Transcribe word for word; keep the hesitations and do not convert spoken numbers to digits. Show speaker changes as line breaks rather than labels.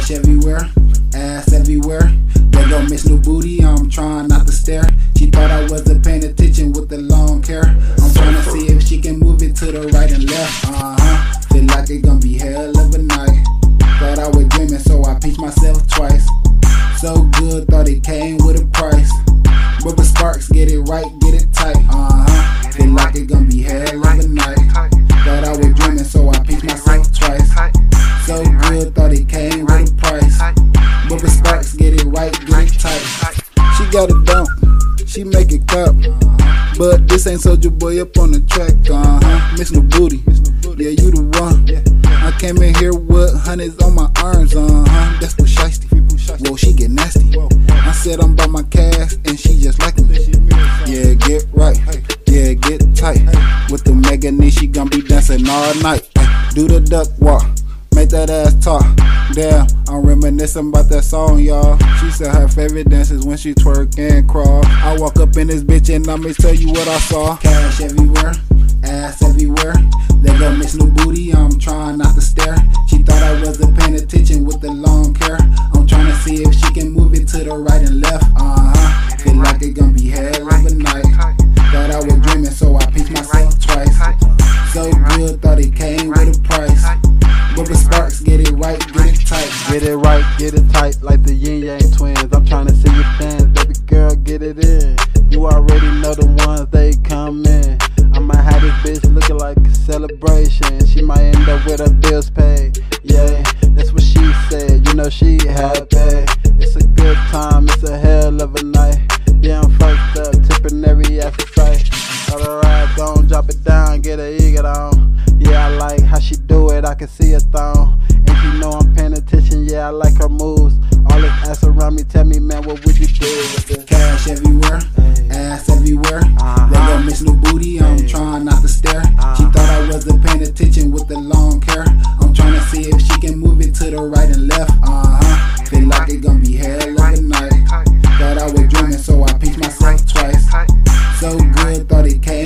Cash everywhere, ass everywhere. They gon' miss new booty, I'm trying not to stare. She thought I wasn't paying attention with the long hair. I'm trying to see if she can move it to the right and left. Uh-huh, feel like it gon' be hell of a night. Thought I was dreaming, so I pinched myself twice. So good, thought it came with a price. Rubber sparks, get it right, get it tight. Uh-huh, feel like it gon' be hell of a night. Thought I was dreaming, so I pinched myself twice. So good, thought it came with a price. Rubber sparks, get it right, get it tight. She got a dump, she make it clap. But this ain't Soulja Boy up on the track. Uh-huh, miss no booty, yeah, you the one. I came in here with hundreds on my arms. Uh-huh, that's what shiesty. Whoa, she get nasty. I said I'm about my cash, and she just like me. Yeah, get right, yeah, get tight. With the mega knee, she gon' be dancing all night. Do the duck walk, make that ass talk. Damn, I'm reminiscing about that song, y'all. She said her favorite dance is when she twerk and crawl. I walk up in this bitch and I'ma tell you what I saw. Cash everywhere, ass everywhere. They gon' miss new booty, I'm trying not to stare. She thought I wasn't paying attention with the long hair. I'm trying to see if she can move it to the right and left. Uh-huh, feel like it gon' be hell of a night. Thought I was dreaming, so I pinched myself twice. So good, thought it came with a price. Rubber sparks, get it right, get it tight.
Get it right, get it tight, like the yin yang twins. I'm trying to see you dance, baby girl, get it in. You already know the ones, they come in. I might have this bitch looking like a celebration. She might end up with her bills paid. Yeah, that's what she said, you know she happy. It's a good time, it's a hell of a night. Yeah, I'm fucked up, tipping every ass in sight. All the rides on, drop it down, get her ego on. Yeah, I like how she do it, I can see her thong. And she know I'm paying attention, yeah, I like her moves. All this ass around me, tell me, man, what would you do with this?
Cash everywhere, ass everywhere.
Uh-huh.
They gon' miss new booty, I'm trying not to stare. She thought I wasn't paying attention with the long hair. I'm trying to see if she can move it to the right and left. Uh-huh, feel like it gon' be hell of a night. Thought I was dreaming, so I pinched myself twice. So good, thought it came